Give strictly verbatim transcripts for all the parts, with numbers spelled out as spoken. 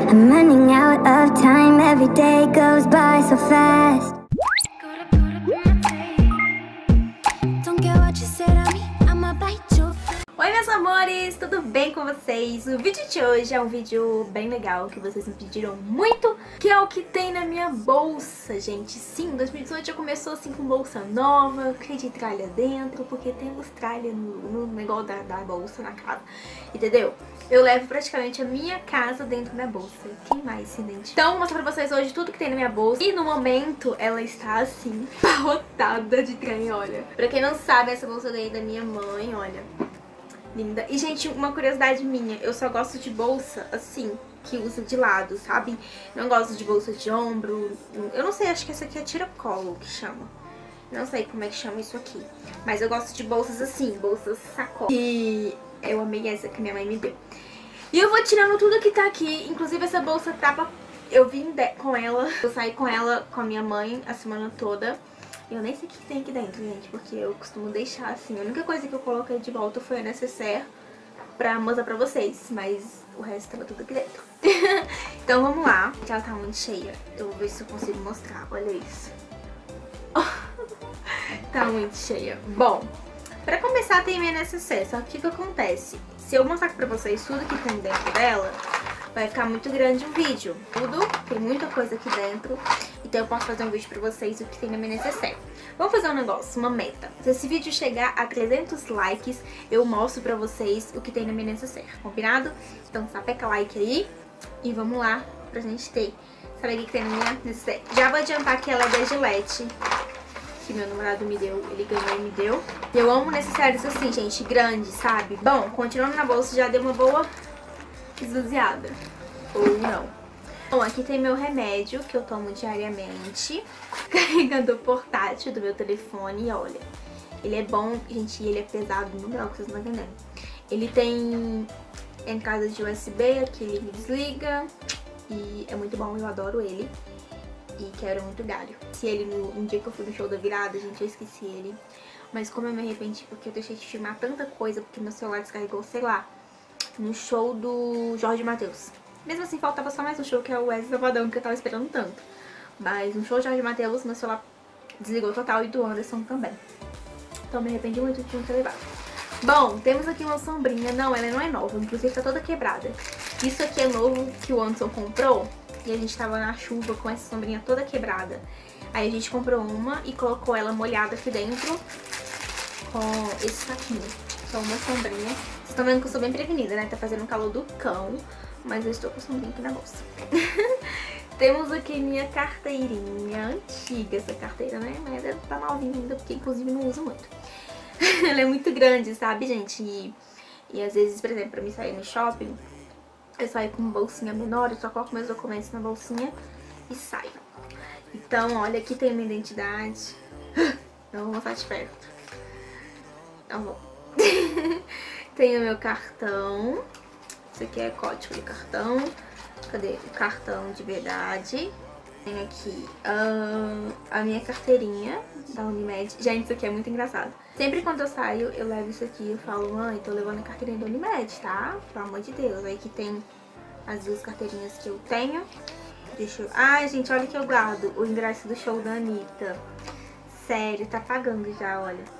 I'm running out of time, every day goes by so fast. Oi meus amores, tudo bem com vocês? O vídeo de hoje é um vídeo bem legal que vocês me pediram muito, que é o que tem na minha bolsa, gente. Sim, dois mil e dezoito já começou assim com bolsa nova, cheia de tralha dentro, porque temos tralha no, no negócio da, da bolsa na casa, entendeu? Eu levo praticamente a minha casa dentro da bolsa. Quem mais se identifica? Então vou mostrar pra vocês hoje tudo que tem na minha bolsa. E no momento ela está assim, abarrotada de trem, olha. Pra quem não sabe, essa bolsa eu ganhei da minha mãe, olha. Linda. E, gente, uma curiosidade minha, eu só gosto de bolsa, assim, que usa de lado, sabe? Não gosto de bolsa de ombro. Eu não sei, acho que essa aqui é tiracolo que chama. Não sei como é que chama isso aqui. Mas eu gosto de bolsas assim, bolsas sacola. E eu amei essa que minha mãe me deu. E eu vou tirando tudo que tá aqui. Inclusive essa bolsa tava... Eu vim com ela, eu saí com ela com a minha mãe a semana toda. Eu nem sei o que tem aqui dentro, gente, porque eu costumo deixar assim. A única coisa que eu coloquei de volta foi a necessaire pra mostrar pra vocês, mas o resto tava tudo aqui dentro. Então vamos lá. Ela tá muito cheia. Eu vou ver se eu consigo mostrar. Olha isso. Tá muito cheia. Bom, pra começar tem minha necessaire. Só que o que acontece? Se eu mostrar pra vocês tudo que tem dentro dela, vai ficar muito grande o vídeo. Tudo, tem muita coisa aqui dentro. Então eu posso fazer um vídeo pra vocês o que tem na minha necessaire. Vamos fazer um negócio, uma meta. Se esse vídeo chegar a trezentos likes, eu mostro pra vocês o que tem na minha necessaire. Combinado? Então sapeca like aí. E vamos lá pra gente ter. Sabe o que tem na minha necessaire? Já vou adiantar que ela é da Gillette, que meu namorado me deu, ele ganhou e me deu. Eu amo necessaires assim, gente, grandes, sabe? Bom, continuando na bolsa, já deu uma boa esvaziada. Ou não. Bom, aqui tem meu remédio que eu tomo diariamente. Carregador portátil do meu telefone, olha. Ele é bom, gente, ele é pesado no grau, que vocês não estão entendendo. Ele tem entrada de U S B, aqui ele me desliga. E é muito bom, eu adoro ele. E quero muito galho. Se ele, no, um dia que eu fui no show da virada, gente, eu esqueci ele. Mas como eu me arrependi, porque eu deixei de filmar tanta coisa, porque meu celular descarregou, sei lá, no show do Jorge Mateus. Mesmo assim, faltava só mais um show, que é o Wesley Safadão, que eu tava esperando tanto. Mas no show de Jorge Mateus, meu celular desligou total, e do Anderson também. Então me arrependi muito de não ter levado. Bom, temos aqui uma sombrinha. Não, ela não é nova, inclusive tá toda quebrada. Isso aqui é novo, que o Anderson comprou. E a gente tava na chuva com essa sombrinha toda quebrada. Aí a gente comprou uma e colocou ela molhada aqui dentro com esse saquinho. Então uma sombrinha. Vocês estão vendo que eu sou bem prevenida, né? Tá fazendo um calor do cão. Mas eu estou com sombrinha aqui na bolsa. Temos aqui minha carteirinha antiga, essa carteira, né? Mas ela tá novinha ainda, porque inclusive não uso muito. Ela é muito grande, sabe, gente? E, e às vezes, por exemplo, pra mim sair no shopping, eu saio com uma bolsinha menor, eu só coloco meus documentos na bolsinha e saio. Então, olha, aqui tem minha identidade. Não vou mostrar de perto. Não vou. Tem o meu cartão. Esse aqui é código de cartão. Cadê? O cartão de verdade. Tem aqui uh, a minha carteirinha da Unimed. Gente, isso aqui é muito engraçado. Sempre quando eu saio, eu levo isso aqui. Eu falo, mãe, tô levando a carteirinha da Unimed, tá? Pelo amor de Deus. Aí aqui tem as duas carteirinhas que eu tenho. Deixa eu... Ai, gente, olha que eu guardo o ingresso do show da Anitta. Sério, tá pagando já, olha.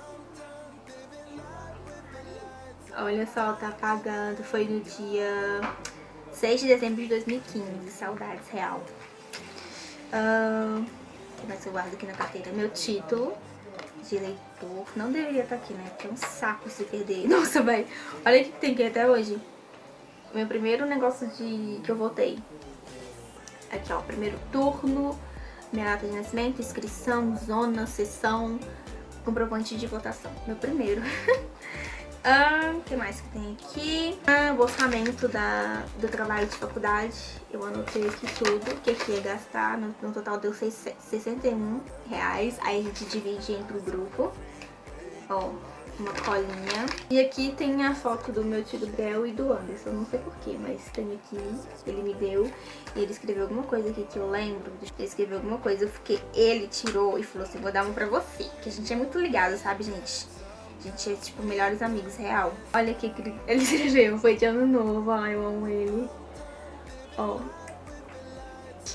Olha só, tá pagando. Foi no dia seis de dezembro de dois mil e quinze. Saudades, real. Uh, o que mais eu guardo aqui na carteira? Meu título de eleitor. Não deveria estar aqui, né? Porque é um saco se perder. Nossa, velho. Olha o que tem aqui até hoje. Meu primeiro negócio de que eu votei. Aqui, ó. Primeiro turno. Minha data de nascimento, inscrição, zona, sessão, comprovante de votação. Meu primeiro. Ah, o que mais que tem aqui? Ah, o orçamento da, do trabalho de faculdade. Eu anotei aqui tudo, o que aqui ia gastar. No, no total deu sessenta e um reais. Aí a gente divide entre o grupo. Ó, uma colinha. E aqui tem a foto do meu tio Gabriel e do Anderson. Não sei porquê, mas tem aqui. Ele me deu. E ele escreveu alguma coisa aqui que eu lembro. Ele escreveu alguma coisa porque ele tirou e falou assim, vou dar uma pra você. Que a gente é muito ligado, sabe, gente? A gente é, tipo, melhores amigos, real. Olha aqui que ele escreveu, foi de ano novo. Ai, eu amo ele. Ó,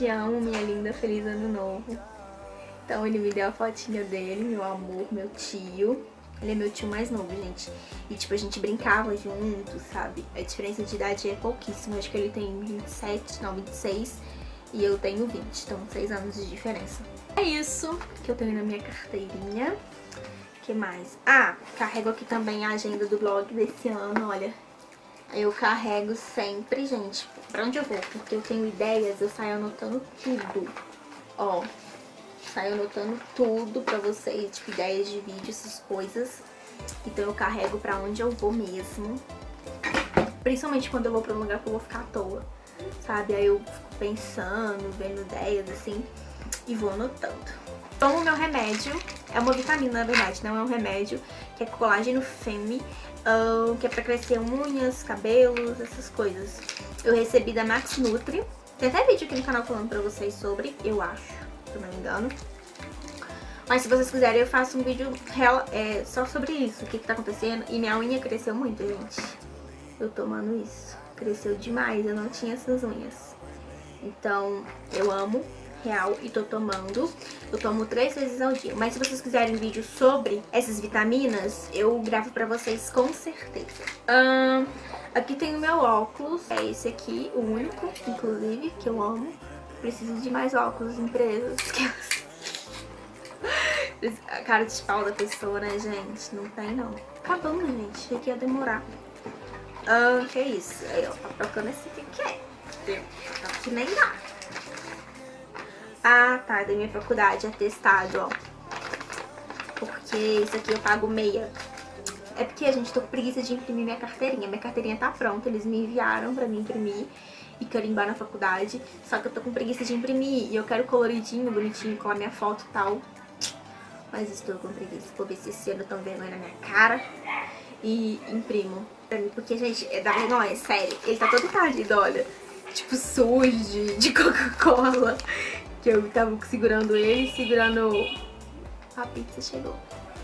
te amo, minha linda, feliz ano novo. Então ele me deu a fotinha dele, meu amor, meu tio. Ele é meu tio mais novo, gente. E tipo, a gente brincava junto, sabe? A diferença de idade é pouquíssima. Acho que ele tem vinte e sete, não, vinte e seis. E eu tenho vinte, então seis anos de diferença. É isso que eu tenho na minha carteirinha. O que mais? Ah, carrego aqui também a agenda do blog desse ano, olha. Eu carrego sempre, gente, pra onde eu vou, porque eu tenho ideias, eu saio anotando tudo. Ó, saio anotando tudo pra vocês, tipo, ideias de vídeo, essas coisas. Então eu carrego pra onde eu vou mesmo. Principalmente quando eu vou pra um lugar que eu vou ficar à toa, sabe? Aí eu fico pensando, vendo ideias, assim, e vou anotando. Tomo meu remédio, é uma vitamina na verdade, não é um remédio, que é colágeno Femme, uh, que é pra crescer unhas, cabelos, essas coisas. Eu recebi da Max Nutri, tem até vídeo aqui no canal falando pra vocês sobre, eu acho, se eu não me engano. Mas se vocês quiserem eu faço um vídeo real, é, só sobre isso, o que que tá acontecendo. E minha unha cresceu muito, gente, eu tomando isso, cresceu demais, eu não tinha essas unhas. Então eu amo. Real, e tô tomando. Eu tomo três vezes ao dia. Mas se vocês quiserem vídeo sobre essas vitaminas, eu gravo pra vocês com certeza. Hum, aqui tem o meu óculos. É esse aqui, o único, inclusive, que eu amo. Preciso de mais óculos, empresas. A cara de pau da pessoa, né, gente? Não tem, não. Acabando, gente. Achei que ia demorar. Hum, que é isso? Aí, ó, tá tocando esse aqui que é. Tá que nem dá. Ah, tá, da minha faculdade, atestado, ó. Porque isso aqui eu pago meia. É porque, gente, tô com preguiça de imprimir minha carteirinha. Minha carteirinha tá pronta, eles me enviaram pra mim imprimir e carimbar na faculdade. Só que eu tô com preguiça de imprimir e eu quero coloridinho, bonitinho, com a minha foto e tal. Mas estou com preguiça. Vou ver se esse ano tão vergonha na minha cara e imprimo pra mim. Porque, gente, é da vergonha, sério. Ele tá todo encardido, olha. Tipo, sujo de, de Coca-Cola. Que eu tava segurando ele, segurando... A pizza chegou.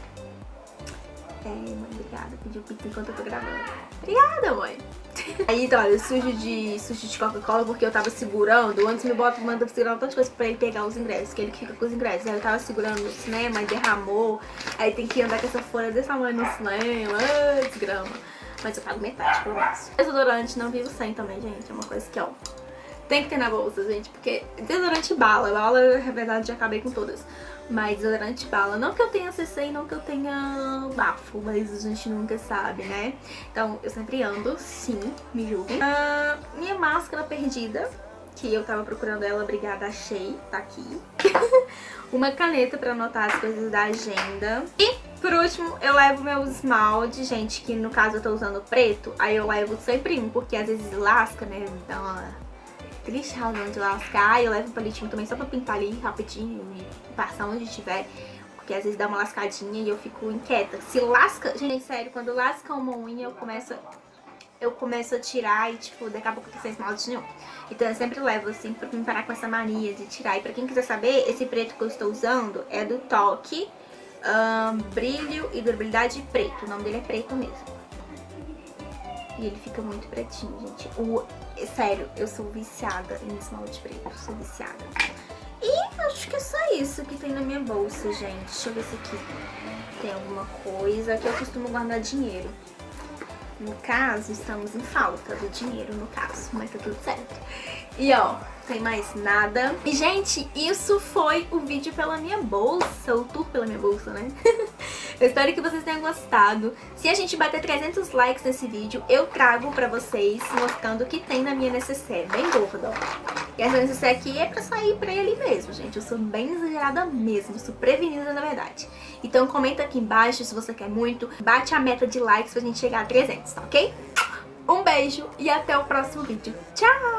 É, mãe, obrigada. Pediu pizza enquanto eu tô gravando. Obrigada, mãe. Aí, então, olha, sujo de, sujo de Coca-Cola porque eu tava segurando. Antes meu boto manda segurar um tanto de coisa pra ele pegar os ingressos, que ele fica com os ingressos. Aí eu tava segurando no cinema e derramou. Aí tem que andar com essa folha desse tamanho no cinema. Ah, desgrama. Mas eu pago metade, pelo menos. Desodorante não vivo sem também, gente. É uma coisa que, ó... Tem que ter na bolsa, gente, porque desodorante bala, bala, na verdade, já acabei com todas. Mas desodorante bala, não que eu tenha C C e não que eu tenha bafo, mas a gente nunca sabe, né? Então, eu sempre ando, sim, me julguem. Ah, minha máscara perdida, que eu tava procurando ela, obrigada, achei, tá aqui. Uma caneta pra anotar as coisas da agenda. E, por último, eu levo meu esmalte, gente, que no caso eu tô usando preto, aí eu levo sempre um, porque às vezes lasca, né, então... triste razão de lascar, eu levo um palitinho também só pra pintar ali rapidinho e passar onde tiver, porque às vezes dá uma lascadinha e eu fico inquieta. Se lasca, gente, sério, quando lasca uma unha eu começo, eu começo a tirar e tipo, daqui a pouco eu tô sem esmalte nenhum. Então eu sempre levo assim pra me parar com essa mania de tirar. E pra quem quiser saber, esse preto que eu estou usando é do Toque, um, Brilho e Durabilidade Preto, o nome dele é preto mesmo. E ele fica muito pretinho, gente. O, sério, eu sou viciada em esmalte preto, sou viciada. E acho que é só isso que tem na minha bolsa, gente. Deixa eu ver se aqui tem alguma coisa. Aqui eu costumo guardar dinheiro. No caso, estamos em falta do dinheiro, no caso, mas tá tudo certo. E ó, tem mais nada. E, gente, isso foi o vídeo pela minha bolsa, o tour pela minha bolsa, né? Eu espero que vocês tenham gostado. Se a gente bater trezentos likes nesse vídeo, eu trago pra vocês mostrando o que tem na minha necessaire, bem gorda, ó. E essa necessaire aqui é pra sair pra ele mesmo, gente. Eu sou bem exagerada mesmo, sou prevenida na verdade. Então comenta aqui embaixo se você quer muito. Bate a meta de likes pra gente chegar a trezentos, tá ok? Um beijo e até o próximo vídeo. Tchau!